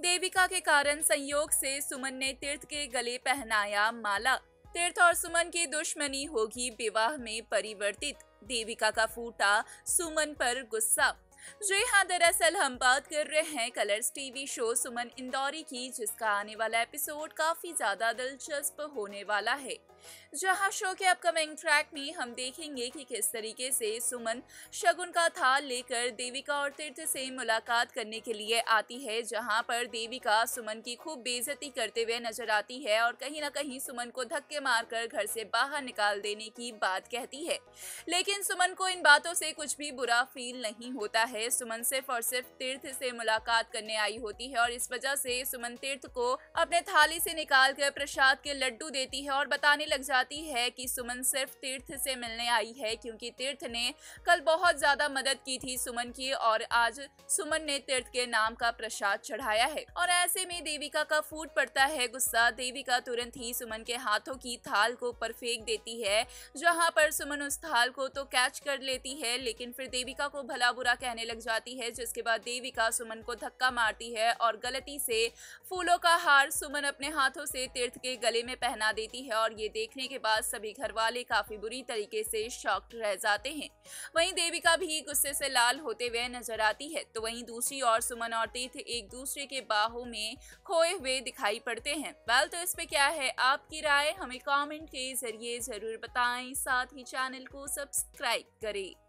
देविका के कारण संयोग से सुमन ने तीर्थ के गले पहनाया माला। तीर्थ और सुमन की दुश्मनी होगी विवाह में परिवर्तित। देविका का फूटा सुमन पर गुस्सा। जी हाँ, दरअसल हम बात कर रहे हैं Colors TV show Suman Indori की, जिसका आने वाला एपिसोड काफी ज्यादा दिलचस्प होने वाला है। जहां शो के अपकमिंग ट्रैक में हम देखेंगे कि किस तरीके से सुमन शगुन का थाल लेकर देविका और तीर्थ से मुलाकात करने के लिए आती है, जहां पर देविका सुमन की खूब बेइज्जती करते हुए नजर आती है और कहीं ना कहीं सुमन को धक्के मारकर घर से बाहर निकाल देने की बात कहती है। लेकिन सुमन को इन बातों से कुछ भी बुरा फील नहीं होता है। सुमन सिर्फ और सिर्फ तीर्थ से मुलाकात करने आई होती है और इस वजह से सुमन तीर्थ को अपने थाली से निकाल कर प्रसाद के लड्डू देती है और बताने लग जाती है कि सुमन सिर्फ तीर्थ से मिलने आई है, क्योंकि तीर्थ ने कल बहुत ज्यादा मदद की थी सुमन की और आज सुमन ने तीर्थ के नाम का प्रसाद चढ़ाया है। और ऐसे में देविका का फूट पड़ता है गुस्सा। देविका तुरंत ही सुमन के हाथों की थाल को ऊपर फेंक देती है, जहां पर सुमन उस थाल को तो कैच कर लेती है, लेकिन फिर देविका को भला बुरा कहने लग जाती है, जिसके बाद देविका सुमन को धक्का मारती है और गलती से फूलों का हार सुमन अपने हाथों से तीर्थ के गले में पहना देती है। और ये देखने के बाद सभी घर वाले काफी बुरी तरीके से शॉक्ड रह जाते हैं। वहीं देविका भी गुस्से से लाल होते हुए नजर आती है, तो वहीं दूसरी ओर सुमन और तीर्थ एक दूसरे के बाहों में खोए हुए दिखाई पड़ते हैं। तो इस पे क्या है आपकी राय, हमें कमेंट के जरिए जरूर बताएं। साथ ही चैनल को सब्सक्राइब करें।